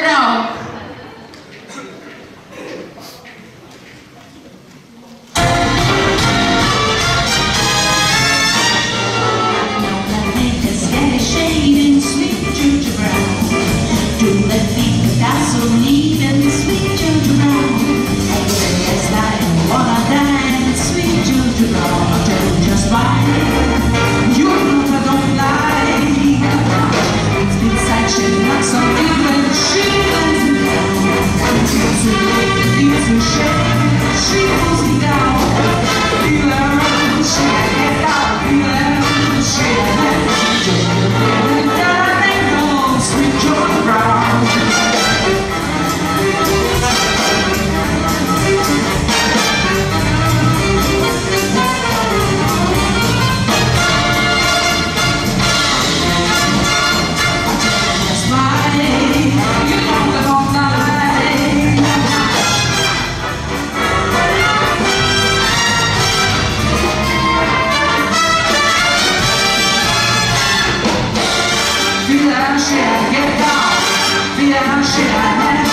know. Gasoline and sweet Georgia Brown. It's like I wanna dance, sweet Georgia Brown. I tell you just right, you know I don't lie. It's been such a not so good when she lets me down. It's so late, it's so shame, she pulls me down. Feel her, she get out, feel her, she get out. Sweet Georgia Brown. Get down, feel how shit I have.